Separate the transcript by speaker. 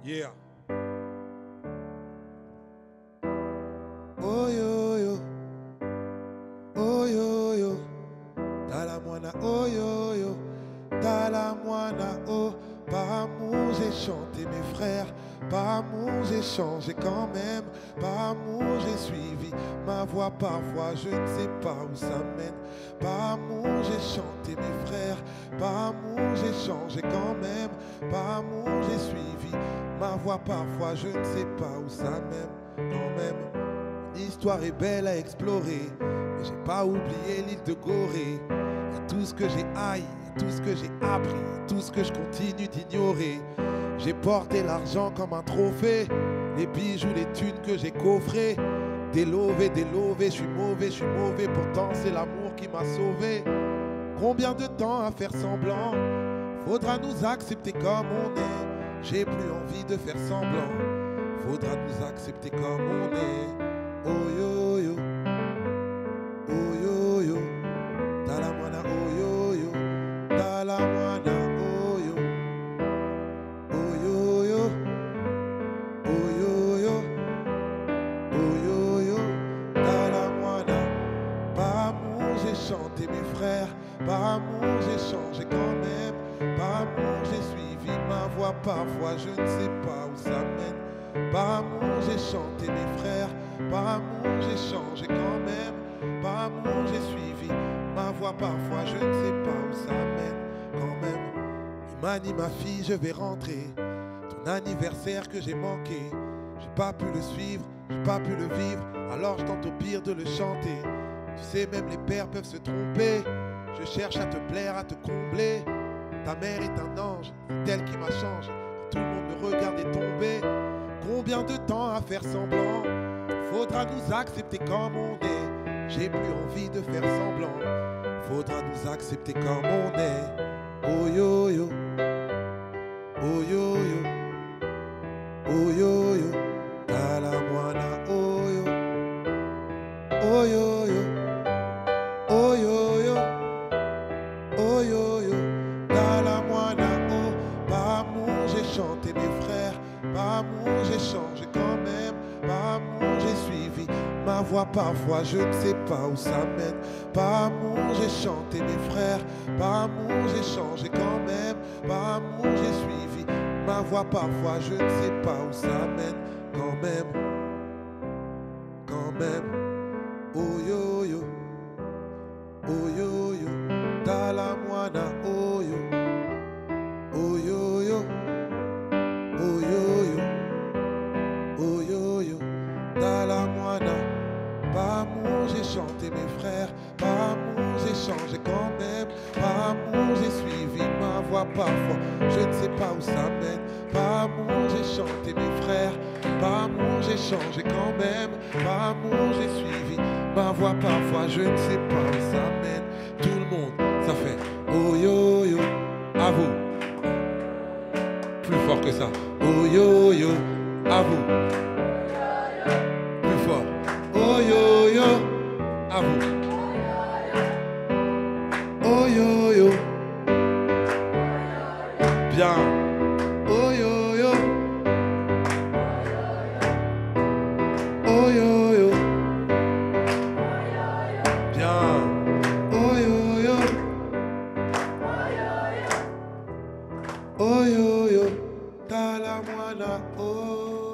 Speaker 1: Yeah.
Speaker 2: Oh yo yo, oh yo yo, Talamwana, oh yo yo, Talamwana, oh. Par amour j'ai chanté mes frères, par amour j'ai changé quand même, par amour j'ai suivi ma voix parfois, je ne sais pas où ça mène. Par amour j'ai chanté mes frères, par amour j'ai changé quand même, par amour j'ai suivi ma voix parfois, je ne sais pas où ça mène quand même. L'histoire est belle à explorer, mais j'ai pas oublié l'île de Gorée. Y a tout ce que j'ai haï, y a tout ce que j'ai appris, y a tout ce que je continue d'ignorer. J'ai porté l'argent comme un trophée, les bijoux, les thunes que j'ai coffrés. Délové, je suis mauvais, pourtant c'est l'amour qui m'a sauvé. Combien de temps à faire semblant? Faudra nous accepter comme on est. J'ai plus envie de faire semblant. Faudra nous accepter comme on est. Oh yo yo, oh yo yo, Talamwana, oh yo yo, Talamwana, oh yo, oh yo yo, oh yo yo, oh yo yo, Talamwana. Par amour j'ai chanté mes frères, par amour j'ai changé quand même, par amour j'ai suivi ma voix parfois, je ne sais pas où ça mène. Par amour j'ai chanté mes frères, par amour j'ai changé quand même, par amour j'ai suivi ma voix parfois, je ne sais pas où ça mène quand même. Imani ma fille, je vais rentrer, ton anniversaire que j'ai manqué, j'ai pas pu le suivre, j'ai pas pu le vivre, alors je tente au pire de le chanter. Tu sais même les pères peuvent se tromper, je cherche à te plaire, à te combler. Ta mère est un ange, c'est elle qui m'a changé, tout le monde me regardait tomber. Combien de temps à faire semblant? Faudra nous accepter comme on est. J'ai plus envie de faire semblant. Faudra nous accepter comme on est. Oh yo yo, oh yo yo, oh yo yo, Talamwana, oh yo, oh yo yo, oh yo yo, oh yo yo, Talamwana, oh. Par amour j'ai chanté mes frères, par amour j'ai changé quand même, par amour j'ai suivi ma voix parfois, je ne sais pas où ça mène. Par amour j'ai chanté mes frères, par amour j'ai changé quand même, par amour j'ai suivi ma voix parfois, je ne sais pas où ça mène quand même, quand même. Oh yo yo, oh yo yo, Talamwana, oh yo, oh yo yo, oh yo yo, oh yo yo, Talamwana. Par amour j'ai chanté mes frères, par amour j'ai changé quand même, par amour j'ai suivi ma voix parfois, je ne sais pas où ça mène. Par amour j'ai chanté mes frères, par amour j'ai changé quand même, par amour j'ai suivi ma voix parfois, je ne sais pas où ça mène. Tout le monde, ça fait oh yo yo, à vous. Plus fort que ça. Oh yo yo, à vous. Plus fort. Oh yo yo, à vous. Oh yo yo. Bien. Oh yo yo. Oh yo yo. Bien. Oh yo yo. Oh yo yo. Talamwana, oh.